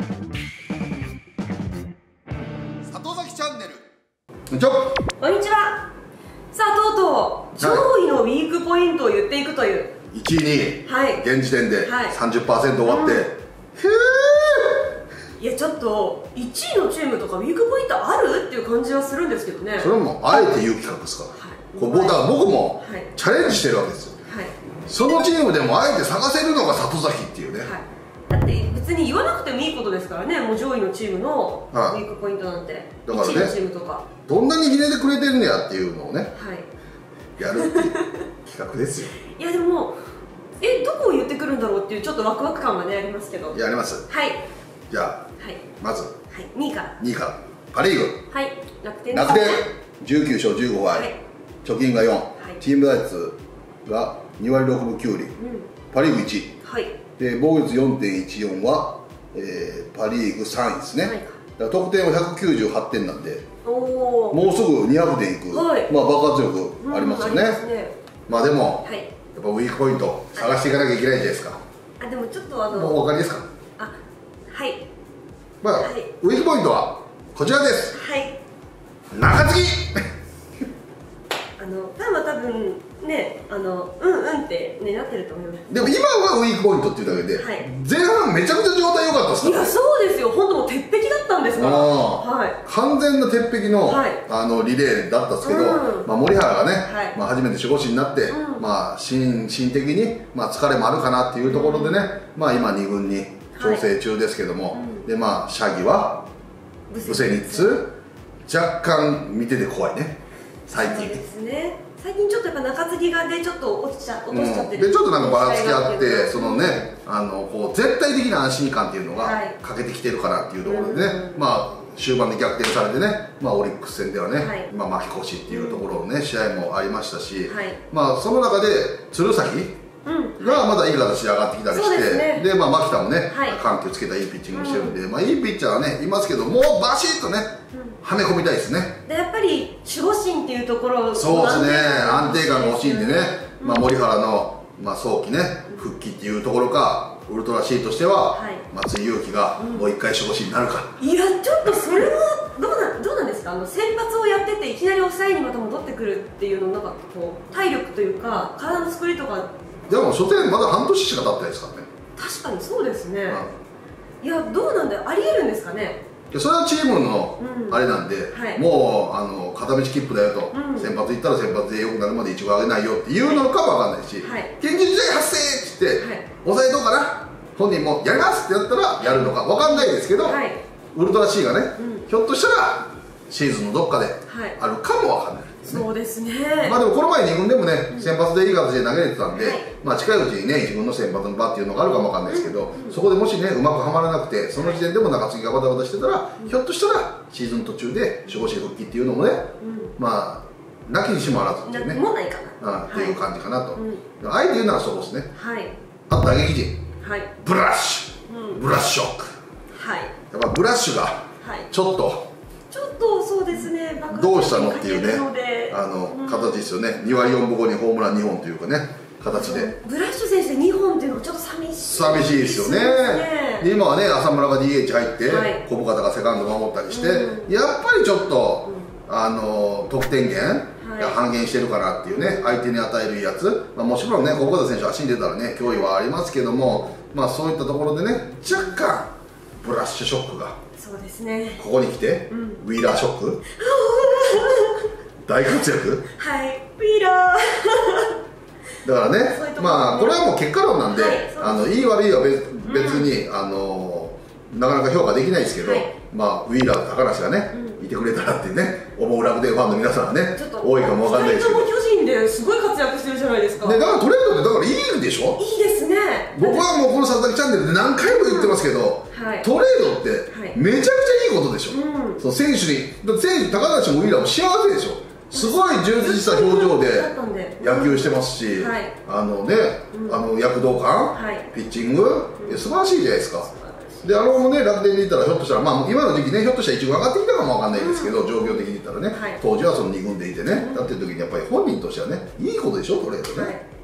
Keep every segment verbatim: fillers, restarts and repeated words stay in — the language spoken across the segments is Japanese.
里崎チャンネル。こんにちは。 こんにちは。さあ、とうとう上位のウィークポイントを言っていくという、 いちいにい、 はい、 現時点で さんじゅっパーセント 終わって、うん、ふーいやちょっといちいのチームとかウィークポイントあるっていう感じはするんですけどね。 それもあえて言う企画ですから、はい、これだから僕もチャレンジしてるわけですよ、はい、そのチームでもあえて探せるのが里崎っていうね、はい、 だって別に言わなくてもいいことですからね。もう上位のチームのウィークポイントなんて、はい、だからね、いちいのチームとかどんなにひねってくれてるんやっていうのをね、はい、やるっていう企画ですよ。 いやでもえどこを言ってくるんだろうっていうちょっとワクワク感はねありますけど。 やります。 はい。 じゃあ、はい、まず、はい、 にいから。 にいからパ・リーグ。 はい。楽天。 楽天じゅうきゅうしょうじゅうごはい、はい、貯金がよん、はい、チーム打率がにわりろくぶきゅうり、うん、パ・リーグいちい、はい、で防御率 よんてんいちよん は、えー、パ・リーグさんいですね、はい、だから得点はひゃくきゅうじゅうはってんなんで、おもうすぐにひゃくてんいく、はい、まあ爆発力ありますよね、うん、ね。まあでも、はい、やっぱウィークポイント探していかなきゃいけないじゃないですか。 あでもちょっとあのもうお分かりですか。 あはいまあ、はい、ウィークポイントはこちらです。はい、中継ぎあのファンは多分ね、あのうんうんって、ね、なってると思います。 でも今はウィークポイントっていうだけで、はい、前半めちゃくちゃ状態良かったですから。 いやそうですよ、本当もう鉄壁だったんですから、はい、 完全な鉄壁の、はい、あのリレーだったんですけど、うん、まあ、森原がね、はい、まあ初めて守護神になって、うん、まあ心心的に、まあ、疲れもあるかなっていうところでね、うん、まあ今にぐんに調整中ですけども、はい、うん、でまあシャギはブセニッツ若干見てて怖いね最近。そうですね、 最近ちょっとやっぱ中継ぎがねちょっと落ちちゃ落としちゃってる、 うん、でちょっとなんかばらつきあって、そのね、あのこう絶対的な安心感っていうのが欠けてきてるかなっていうところでね、はい、まあ終盤で逆転されてね、まあ、オリックス戦ではね、はい、まあ負け越しっていうところのね、試合もありましたし、はい、まあその中で鶴崎がまだいい形で上がってきたりして、ね、でまあ牧田もね、はい、緩急つけたいいピッチングしてるんで、うん、まあいいピッチャーはねいますけど、もうバシッとね、うん、はめ込みたいですね。 でやっぱり守護神っていうところ、 そうですね、安定感が欲しいんでね、うん、まあ森原の、まあ、早期ね復帰っていうところか、ウルトラ C としては、はい、松井裕樹がもう一回守護神になるか、 うん、いやちょっとそれはどうなどうなんですか。あの先発をやってていきなり抑えにまた戻ってくるっていうの、なんかこう体力というか体の作りとか。 でも初戦まだ半年しか経ってないですからね。 確かにそうですね、うん、いやどうなんだよ、ありえるんですかね。 それはチームのあれなんで、うん、はい、もうあの片道切符だよと、うん、先発行ったら先発で良くなるまでいちご上げないよっていうのかも分かんないし、はい、緊急事態発生って言って、はい、抑えとうかな、本人もやりますってやったらやるのか分かんないですけど、はい、ウルトラ C がね、うん、ひょっとしたらシーズンのどっかであるかも分かんない。 そうですね。 まあでもこの前にぐんでもね、先発でいい形で投げれてたんで、はい、まあ近いうちにね自分の先発の場っていうのがあるかもわかんないですけど、うん、そこでもしねうまくはまらなくて、その時点でも中継ぎがバタバタしてたら、うん、ひょっとしたらシーズン途中で守護神復帰っていうのもね、うん、まあなきにしもあらずっていうね、 もないかな、 うん、っていう感じかなと、はい、あえて言うならそこですね。はい、あと打撃陣、はい、ブラッシュ、うん、ブラッシュショック、はい、やっぱブラッシュがちょっと、 ちょっとそうですね、 どうしたのっていうね、あの、うん、形ですよね。にわりよんぶごにホームランにほんというかね、形でブラッシュ選手でにほんっていうのはちょっと寂しい寂しいですよね。で今はね浅村が ディーエイチ 入って、はい、小深田がセカンド守ったりして、うん、やっぱりちょっと、うん、あの得点源が半減してるかなっていうね、はい、相手に与えるやつ、まあ、もちろんね小深田選手足に出たらね脅威はありますけども、まあそういったところでね若干ブラッシュショックが、 そうですね、 ここに来て、うん、ウィーラーショック大活躍、 はい、ウィーラーだからね、まあこれはもう結果論なんで、はい、あのいい悪いは 別, 別に、うん、あのなかなか評価できないですけど、はい、まあウィーラーと高梨がね、うん、いてくれたらってね思う楽天ファンの皆さんはね多いかもわかんないですけど、 ふたりとも巨人ですごい活躍してるじゃないですか、 ね、だからトレードってだからいいでしょ。 いいですね。 僕はもうこの里崎チャンネルで何回も言ってますけど、うん、はい、トレードってめちゃくちゃいいことでしょ、うん、その選手に、だって選手高梨もウィーラーも幸せでしょ。すごい充実した表情で野球してますし、はい、あのね、うん、あの躍動感、はい、ピッチング、うん、素晴らしいじゃないですか。であのね楽天でいったらひょっとしたら、まあ、今の時期ねひょっとしたらいちご上がってきたかもわかんないですけど、うん、状況的に言ったらね、はい、当時はそのに軍でいてね、うん、だってる時にやっぱり本人としてはねいいことでしょトレードね、はい、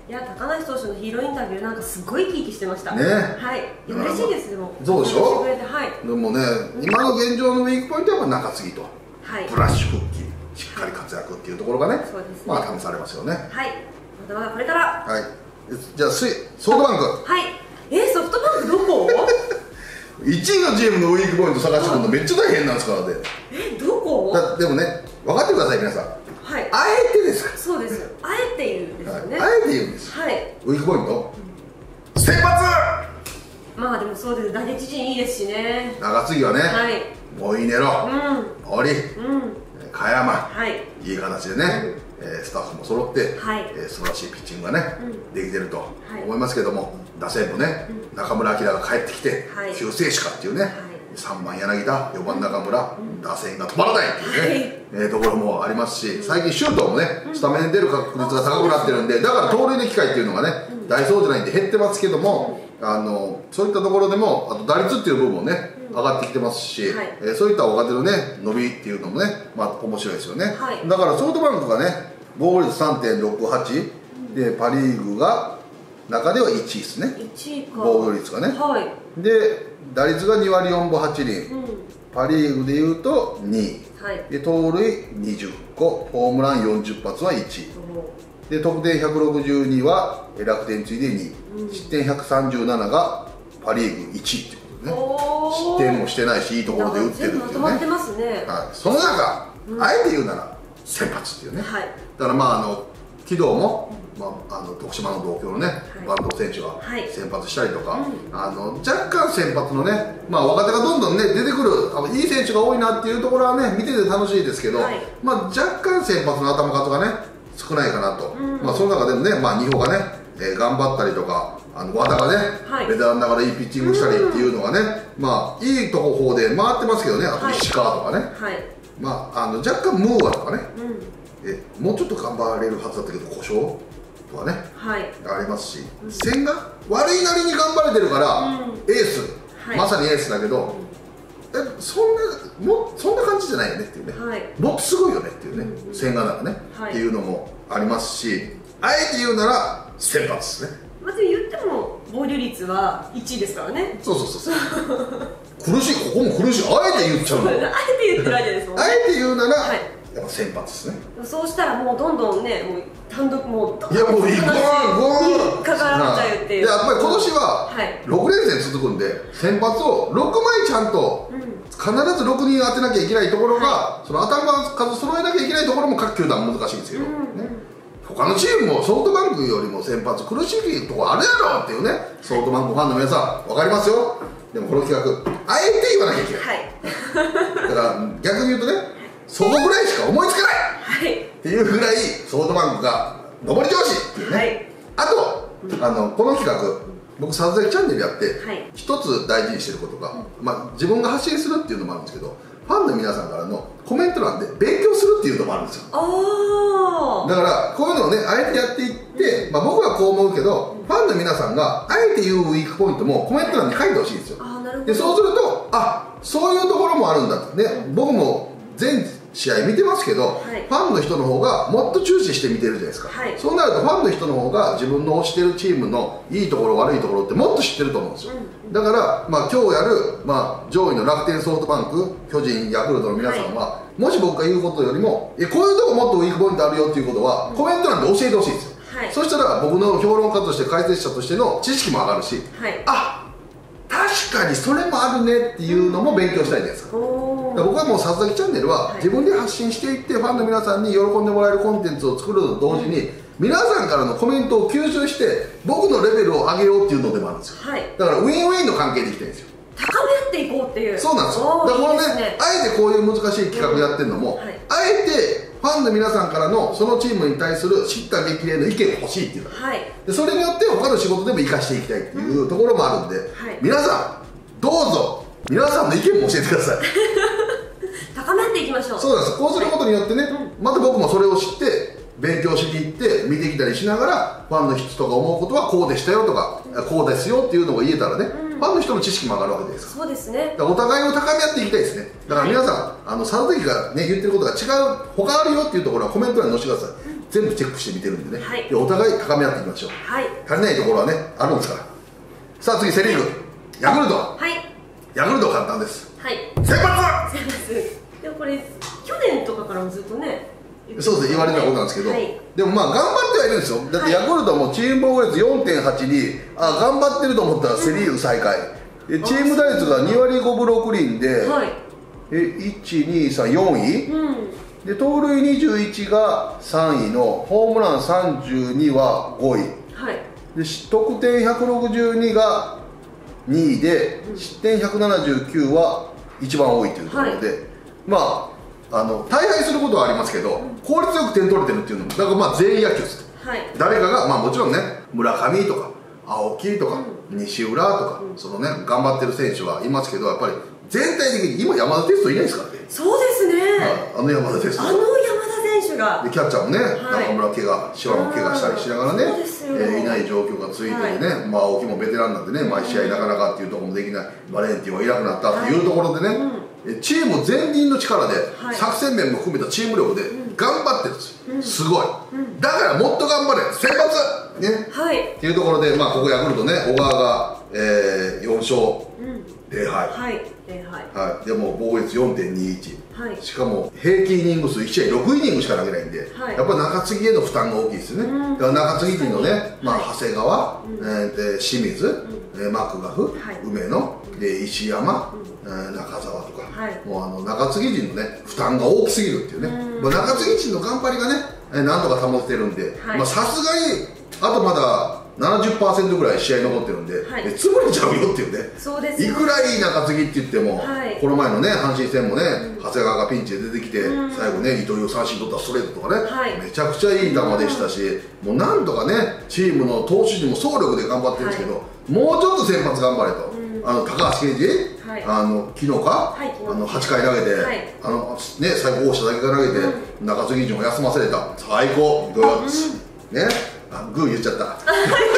いや、高梨投手のヒーローインタビューなんかすごい生き生きしてましたね。はい、いや嬉しいです。でもそうでしょ。 はい、 でもね、今の現状のウィークポイントはやっぱ中継ぎと、 はい、 フラッシュ復帰、しっかり活躍っていうところがね、そうですね、まあ試されますよね。 はい、まだまだこれから。 はい、じゃあソフトバンク。 はい、えソフトバンクどこいちいのチームのウィークポイント探してくるのめっちゃ大変なんですからね。 えどこだでもね、分かってください皆さん。はい、あえてですから。 そうですよ、あえて言うんですよね。 あえて言うんです。はい、ウィークポイント、うん、先発。 まあでもそうです、打撃陣いいですしね。 中継ぎはね、はい、モイネロ、うん、堀、うん、茅山、はい、いい形でね、うん、えー、スタッフも揃って、はい、えー、素晴らしいピッチングがね、うん、できてると思いますけども、打線もね、うん、中村晃が帰ってきて、はい、救世主かっていうね、はい、さんばん柳田、よばん中村、うん、打線が止まらないっていうね、はい、えー、ところもありますし、最近周東もね、スタメンに出る確率が高くなってるんで、だから盗塁の機会っていうのがね、ダイソーじゃないんで減ってますけども、あのそういったところでも、あと打率っていう部分もね、上がってきてますし、はい、えー、そういった若手のね伸びっていうのもね、まあ面白いですよね。はい、だからソフトバンクがね、防御率 さんてんろくはち で、パ・リーグが中ではいちいですね。いちいか、防御率がね。はい、で打率がにわりよんぶはちりん、うん、パ・リーグでいうとにい、はい、で盗塁にじゅっこ、ホームランよんじゅっぱつはいちい、で得点ひゃくろくじゅうには楽天次いでにい、うん、失点ひゃくさんじゅうなながパ・リーグいちいってことでね、失点もしてないし、いいところで打ってるっていうね。まとまってますね。はい、その中、うん、あえて言うなら先発っていうね、はい、だからまああの軌道も、まあ、あの徳島の同郷のね、はい、坂東選手が先発したりとか、はい、あの若干先発のね、まあ、若手がどんどんね出てくる、あのいい選手が多いなっていうところはね見てて楽しいですけど、はい、まあ、若干先発の頭数がね少ないかなと、うん、まあ、その中でもね、まあ、二歩がね、えー、頑張ったりとか、あの和田がね、はい、ベテランながらいいピッチングしたりっていうのがね、うん、まあいいとこ方で回ってますけどね、あと石川とかね、はい、まあ、あの若干ムーアとかね、うん、えもうちょっと頑張れるはずだったけど故障とかね、はい、ありますし、うん、千賀悪いなりに頑張れてるから、うん、エース、はい、まさにエースだけど、うん、えそんなもそんな感じじゃないよねっていうね、はい、もっとすごいよねっていうね、うん、千賀ならね、はい、っていうのもありますし、あえて言うなら先発ですね。 まず言っても防御率はいちいですからね。 そうそうそうそう苦しい、ここも苦しい、あえて言っちゃうのあえて言ってるわけですもんね。 あえて言うなら、はい、やっぱ先発ですね。 そうしたらもうどんどんね、もう単独もういやもうゴーンゴーンかからっちゃうっていう。 やっぱり今年はろくれんせん続くんで、先発をろくまいちゃんと必ずろくにん当てなきゃいけないところが、はい、その頭数揃えなきゃいけないところも各球団難しいんですけど、うん、ね、他のチームもソフトバンクよりも先発苦しいところあるやろっていうね、ソフトバンクファンの皆さん分かりますよ。でもこの企画あえて言わなきゃいけない、はい、だから逆に言うとね、そこぐらいしか思いつかない、はい、っていうぐらいソフトバンクが上り調子っていうね、はい、あと、うん、あのこの企画僕さずざきチャンネルやって一、はい、つ大事にしてることが、うん、まあ、自分が発信するっていうのもあるんですけど、ファンの皆さんからのコメント欄で勉強するっていうのもあるんですよ。あだからこういうのをねあえてやっていって、うん、まあ、僕はこう思うけど、うん、ファンの皆さんがあえて言うウィークポイントもコメント欄に書いてほしいんですよ。あなるほど。でそうすると、あそういうところもあるんだってね、うん、僕も全試合見てますけど、はい、ファンの人の方がもっと注視して見てるじゃないですか、はい、そうなるとファンの人の方が自分の推してるチームのいいところ悪いところってもっと知ってると思うんですよ、うん、だから、まあ、今日やる、まあ、上位の楽天、ソフトバンク、巨人、ヤクルトの皆さんは、はい、もし僕が言うことよりもえこういうとこもっとウィークポイントあるよっていうことは、うん、コメント欄で教えてほしいんですよ、はい、そしたら僕の評論家として解説者としての知識も上がるし、はい、あ確かにそれもあるねっていうのも勉強したいじゃないですか。僕はもうさずざきチャンネルは自分で発信していってファンの皆さんに喜んでもらえるコンテンツを作ると同時に、皆さんからのコメントを吸収して僕のレベルを上げようっていうのでもあるんですよ、はい、だからウィンウィンの関係でいきたいんですよ。 高め合っていこうっていう。 そうなんですよ。だからこのね、あえてこういう難しい企画やってるのも、うんはい、あえてファンの皆さんからのそのチームに対する知った激励の意見が欲しいっていうの、はい、でそれによって他の仕事でも生かしていきたいっていうところもあるんで、うんはい、皆さんどうぞ皆さんの意見も教えてください高め合っていきましょう。 そうなんです。こうすることによってね、はい、また僕もそれを知って勉強しに行って見てきたりしながら、ファンの人とか思うことはこうでしたよとか、うん、こうですよっていうのが言えたらね、うん、ファンの人の知識も上がるわけですから。そうですね。だからお互いを高め合っていきたいですね。だから皆さん、はい、あの佐々木がね言ってることが違う他あるよっていうところはコメント欄に載せてください、うん、 全部チェックして見てるんでね、 はい、 でお互い高め合っていきましょう。 はい、 足りないところはねあるんですから。さあ次セ・リーグ、ヤクルト。 はい、 ヤクルト簡単です。 はい、 先発。 先発でもこれ去年とかからもずっとね、 そうですね、言われたことなんですけど、はい、でもまあ頑張ってはいるんですよ。だってヤクルトもチーム防御率 よんてんはちに、あ頑張ってると思ったらセ・リーグ最下位、うん、チーム打率がにわりごぶろくりんで、はい、えいちにさんよんい、うん、で盗塁にじゅういちがさんいのホームランさんじゅうにはごい、はい、で得点ひゃくろくじゅうにがにいで、うん、失点ひゃくななじゅうきゅうは一番多いというところで、はい、まああの大敗することはありますけど、うん、効率よく点取れてるっていうのもだからまあ全員野球です、はい、誰かがまあもちろんね村上とか青木とか、うん、西浦とか、うん、そのね頑張ってる選手はいますけど、やっぱり全体的に今山田テストいないですからね。 そうですね、 あの山田テスト、 あの山田選手がでキャッチャーもね、はい、中村怪我シワも怪我したりしながらね、えー、いない状況が続いててね、はい、まあ青木もベテランなんでね毎試合なかなかっていうところもできない、バレンティンはいなくなったっていうところでね、はい、うん、チーム全員の力で、はい、作戦面も含めたチーム力で頑張ってるんですよ、うん、すごい、うん、だからもっと頑張れ先発ね、はい、っていうところで、まあ、ここヤクルトね小川が、えー、よんしょうぜろはい、はい、はい、でも防御率 よんてんにいち、はい、しかも平均イニング数いち試合ろくイニングしか投げないんで、はい、やっぱ中継ぎへの負担が大きいですよね、うん、だから中継ぎ陣のね、まあ、長谷川、うん、えー、で清水、うん、マクガフ、はい、梅野で石山、うん、中澤とか、はい、もうあの中継ぎ陣のね負担が大きすぎるっていうね、うん、まあ、中継ぎ陣の頑張りがね何とか保ててるんで、さすがにあとまだななじゅっパーセント ぐらい試合残ってるんで、はい、え潰れちゃうよっていうね。そうです、ね、いくらいい中継ぎって言っても、はい、この前のね阪神戦もね、うん、長谷川がピンチで出てきて、うん、最後ね糸井を三振取ったストレートとかね、はい、めちゃくちゃいい球でしたし、うん、もうなんとかねチームの投手陣も総力で頑張ってるんですけど、はい、もうちょっと先発頑張れと、うん、あの高橋奎二、はい、あの昨日か、はい、あのはちかい投げて、はい、あのね最後大下だけが投げて、うん、中継ぎ陣を休ませれた最高グッズ、うん、ね、あグー言っちゃった。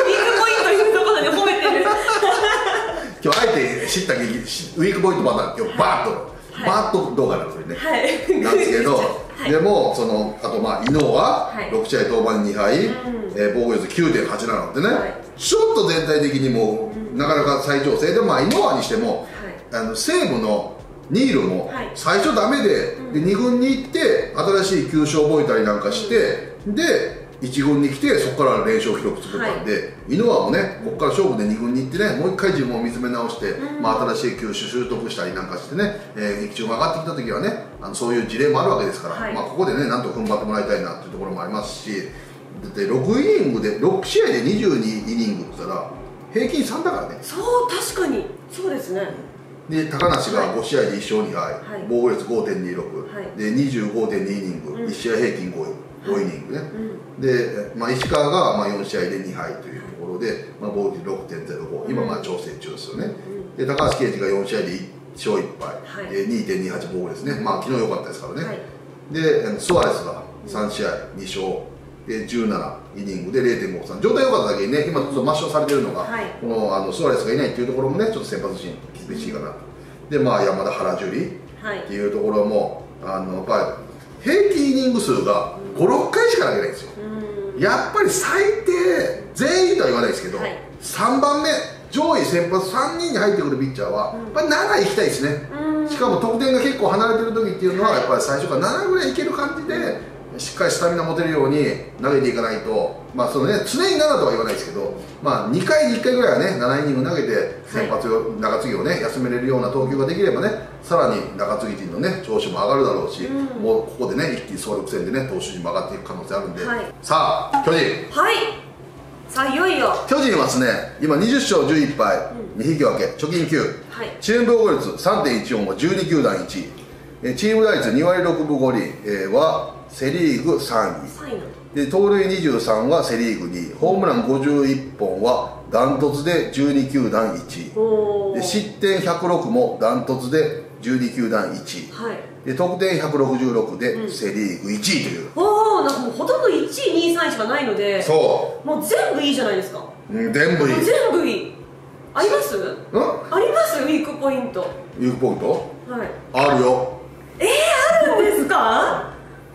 今日あえて知ったウィークポイントまだ今日バーッと、はい、バーッと動画なんですよね、はい、なんですけど、はい、でもそのあとまあ伊野はろく試合登板にはい、うん、えー、防御率 きゅうてんはちなな ってね、はい、ちょっと全体的にもう、うん、なかなか再調整で、まあ伊野にしても、はい、あの西武のニールも最初ダメで、はい、でに軍に行って新しい球種を覚えたりなんかして、うん、でいち軍に来てそこから連勝記録作ったんで、はい、井ノ原もねここから勝負でに軍に行ってねもう一回自分を見つめ直して、うん、まあ、新しい球種習得したりなんかしてね、えー、劇中が上がってきた時はねあのそういう事例もあるわけですから、はい、まあ、ここでねなんとか踏ん張ってもらいたいなっていうところもありますし、でろくイニングでろく試合でにじゅうにイニングって言ったら平均さんだからね。 そう確かにそうですね。 で高梨がご試合でいっしょうにはい、はい、防御率 ごてんにろく、はい、で にじゅうごてんにイニング、うん、いち試合平均ごいごイニングね、うん、で、まあ、石川がまあよん試合でにはいというところで、まあ、防御率 ろくてんぜろご、今まあ調整中ですよね、うん、で高橋奎二がよん試合でいっしょういっぱい、はい、で にてんにはち 防御率ね、まあ昨日良かったですからね、はい、でスアレスがさん試合に勝でじゅうななイニングで れいてんごさん、状態良かっただけにね今ちょっと抹消されてるのが、はい、このあのスアレスがいないっていうところもねちょっと先発陣厳しいかなと。でまあ山田原樹里っていうところも、はい、あのやっぱり平均イニング数がごろっかいしか投げないんですよ。やっぱり最低全員とは言わないですけど、はい、さんばんめ上位先発さんにんに入ってくるピッチャーはやっぱりなな行きたいですね。しかも得点が結構離れてる時っていうのはやっぱり最初からななぐらいいける感じでしっかりスタミナ持てるように投げていかないと、まあそのね、常にななとは言わないですけど、まあ、にかいにいっかいぐらいはねななイニング投げて先発を、はい、中継ぎをね休めれるような投球ができればねさらに中継ぎ陣のね調子も上がるだろうし、うん、もうここでね一気に総力戦でね投手陣も上がっていく可能性あるんで、はい、さあ巨人、 はい、さあいよいよ巨人はですね今にじゅっしょうじゅういっぱい、うん、に引き分け貯金きゅう、はい、チーム防御率 さんてんいちよん はじゅうに球団いちい、チーム打率にわりろくぶごりはセ・リーグさんいで盗塁にじゅうさんはセ・リーグにい、ホームランごじゅういっぽんはダントツでじゅうに球団いちいで失点ひゃくろくもダントツでじゅうに球団いちい、はい、で得点ひゃくろくじゅうろくでセ・リーグいちいという、 おお、なんかもうほとんどいちいにいさんいしかないので、 そうもう全部いいじゃないですか。 うん、全部いい、 全部いい。あります？うん？ありますウィークポイント。 ウィークポイント？ はい。 あるよ。 えー、あるんですか？え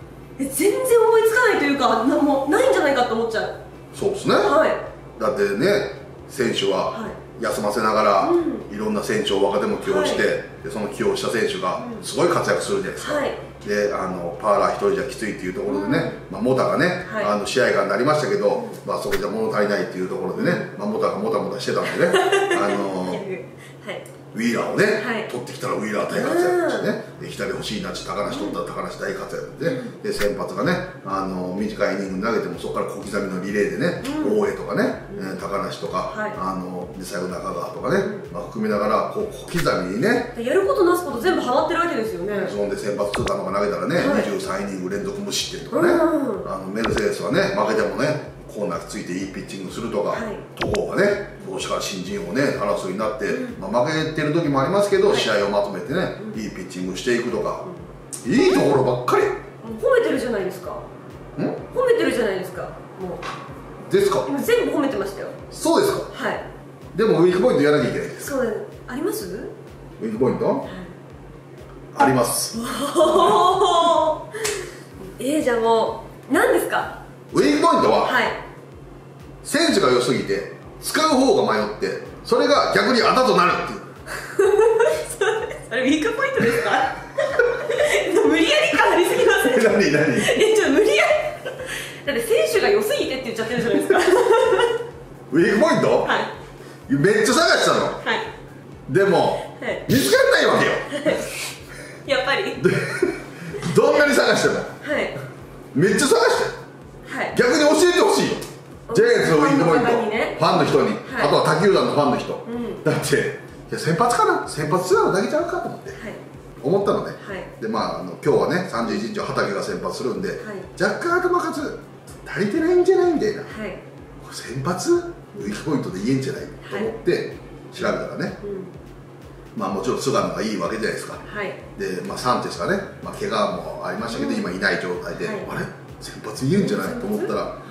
全然思いつかないというか、なもうないんじゃないかと思っちゃう。 そうですね、 はい、 だってね、選手は休ませながら、いろんな選手を若手も起用して、はい、でその起用した選手がすごい活躍するじゃないですか、はい、であのパーラー一人じゃきついっていうところでね、うん、まあ、モタがね、はい、あの試合がになりましたけど、うん、まあ、そこじゃ物足りないっていうところでね、まあ、モタがもたもたしてたんでねあのーはい、ウィーラーをね、はい、取ってきたらウィーラー大活躍してね、で左欲しいなって高梨取ったら高梨大活躍で、うん、で先発がね、あの短いイニング投げてもそこから小刻みのリレーでね、うん、大江とかね、うん、高梨とか、はい、あので最後中川とかね、うん、まあ、含めながらこう小刻みにね、 やることなすこと全部ハマってるわけですよね。 そんで先発通過のが投げたらね、はい、にじゅうさんイニング連続無失点とかね、うん、あのメルセデスはね負けてもねコーナーついていいピッチングするとか、はい、戸郷がね今年から新人王ね争いになって、うん、まあ、負けてる時もありますけど、はい、試合をまとめてね、うん、いいピッチングしていくとか、うん、いいところばっかり。 褒めてるじゃないですか。ん褒めてるじゃないですか。もうですか。 今全部褒めてましたよ。 そうですか。 はい。 でもウィークポイントやらなきゃいけないです。 そうです。あります？ ウィークポイント、はい、あります。 えー、じゃあもう何ですか。 ウィークポイントは、 はい、 選手が良すぎて使う方が迷ってそれが逆にあだとなるっていうそれウィークポイントですか無理やり感ありすぎません？ 何何え、ちょっと無理やりだって選手が良すぎてって言っちゃってるじゃないですかウィークポイント、 はい、 めっちゃ探したの、はい、でも、はい、見つからないわけよやっぱりどんなに探しても、 はい、 めっちゃ探して、はい、逆に教えてほしいよ、ジャイアンツのウィークポイント、ね、ファンの人に、はい、あとは他球団のファンの人、うん、だっていや先発かな、先発するのだけちゃうかと思って、はい、思ったのね、はい、でまああの今日はねさんじゅういちにちは畠が先発するんで、はい、若干頭数足りてないんじゃないみたいな、はい、先発ウィークポイントで言えんじゃないと思って調べたらね、はい、うん、まあもちろん菅野がいいわけじゃないですか、はい、で、まあ、サンテスがね、まあ、怪我もありましたけど、うん、今いない状態で、はい、あれ先発言うんじゃないと思ったら、はい、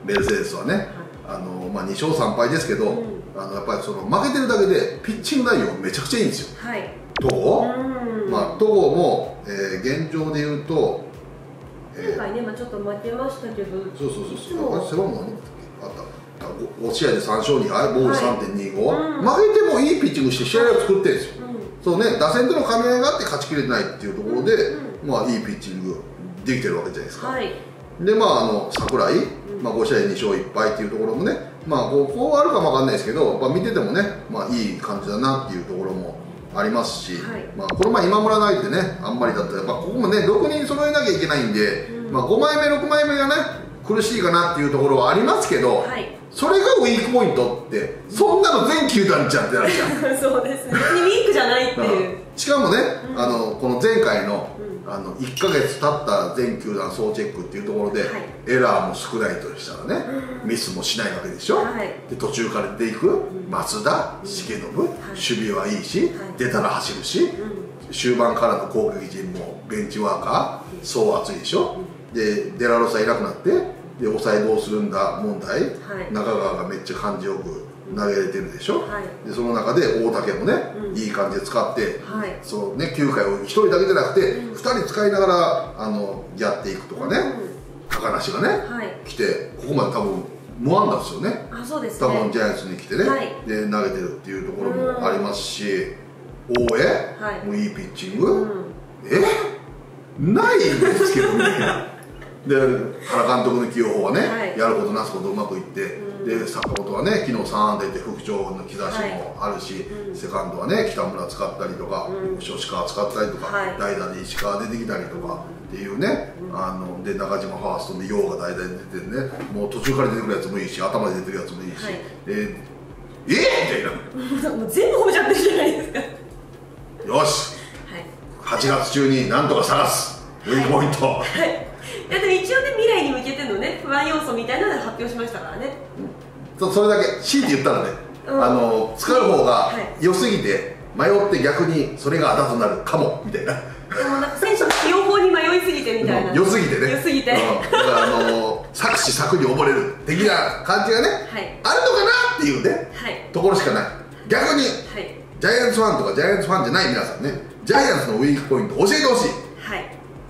メルセデスはね、はい、あのまあ、に勝さん敗ですけど、うん、あのやっぱりその負けてるだけでピッチング内容めちゃくちゃいいんですよ、はい、戸郷、まあ、戸郷も、えー、現状でいうと、 えー、今回ね、まあ、ちょっと負けましたけど、 そうそうそうそう、あれ背番号何だっけ、あったご試合でさん勝に敗、ボール さんてんにご、はい、うん、負けてもいいピッチングして試合を作ってるんですよ、うん、そうね、打線との兼ね合いがあって勝ちきれてないっていうところで、うん、まあいいピッチングできてるわけじゃないですか、はい、でまああの櫻井、まあ、ご試合に勝いっ敗っていうところもね、まあこうこうあるかもわかんないですけど、まあ、見ててもね、まあいい感じだなっていうところもありますし、はい、まあこの前今村投げてねあんまりだったら、まあ、ここもねろくにん揃えなきゃいけないんで、うん、まあごまいめろくまいめがね苦しいかなっていうところはありますけど、はい、それがウィークポイントってそんなの全球団じゃんってなるじゃんそうですね、別にウィークじゃないっていうしかもね、うん、あのこの前回のあのいっかげつ経った全球団総チェックっていうところで、はい、エラーも少ないとしたらね、うん、ミスもしないわけでしょ、はい、で途中から出ていく、うん、松田、重信、うん、守備はいいし、はい、出たら走るし、うん、終盤からの攻撃陣もベンチワーカー、そう熱いでしょ、うん、でデラロサいなくなってで抑えどうするんだ問題、はい、中川がめっちゃ感じよく投げれてるでしょ、はい、でその中で大竹もね、うん、いい感じで使って、はい、そのね、きゅうかいをひとりだけじゃなくて、うん、ふたり使いながらあのやっていくとかね、うん、高梨がね、はい、来てここまで多分無安打ですよね、 あ、そうですね、 多分ジャイアンツに来てね、はい、で投げてるっていうところもありますし、大江、はい、もういいピッチング、うん、えないんですけどみたいなで原監督の起用法はね、はい、やることなすことうまくいって、うん、で坂本はね昨日さんあんだで復調の兆しもあるし、はい、セカンドはね北村使ったりとか、うん、吉川使ったりとか、はい、代打で石川出てきたりとかっていうね、うん、あので中島ファーストで陽が代打で出てるね、もう途中から出てくるやつもいいし頭で出てるやつもいいし、はい、でえーみたいなもう全部褒めちゃってるじゃないですかよし、はい、はちがつ中になんとか探すウィークポイント、はい、 いやでも一応ね未来に向けてのね不安要素みたいなので発表しましたからね、 うん、それだけ強いて言ったらね、うん、あの使う方が良すぎて迷って逆にそれがあだとなるかもみたいな、 でもなんか選手の起用法に迷いすぎてみたいな、 良すぎてね、 良すぎて、うん、 だからあの策士策に溺れる的な感じがね、はい、あるのかなっていうね、はい、ところしかない。逆に、はい、ジャイアンツファンとかジャイアンツファンじゃない皆さんね、ジャイアンツのウィークポイント教えてほしい。 はい、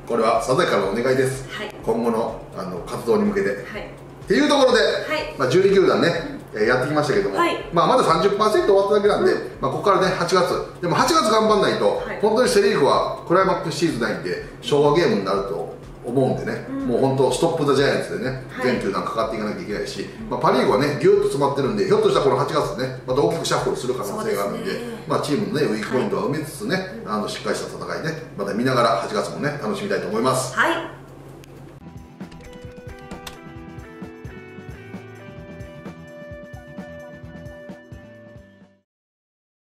これは佐々木からのお願いです、はい、今後のあの活動に向けて、はい、っていうところで、はい、まあ、じゅうに球団ね、えー、やってきましたけども、はい、まあまだ さんじゅっパーセント 終わっただけなんで、うん、まあここからねはちがつでもはちがつ頑張んないと、はい、本当にセ・リーグはクライマックスシーズンないんで昭和ゲームになると思うんでね、うん、もう本当ストップ・ザ・ジャイアンツでね、はい、全球団かかっていかなきゃいけないし、まあ、パ・リーグはねギュッと詰まってるんでひょっとしたらこのはちがつねまた大きくシャッフルする可能性があるんで、ね、まあ、チームのねウィークポイントは埋めつつね、はい、あのしっかりした戦いねまた見ながらはちがつもね楽しみたいと思います。はい。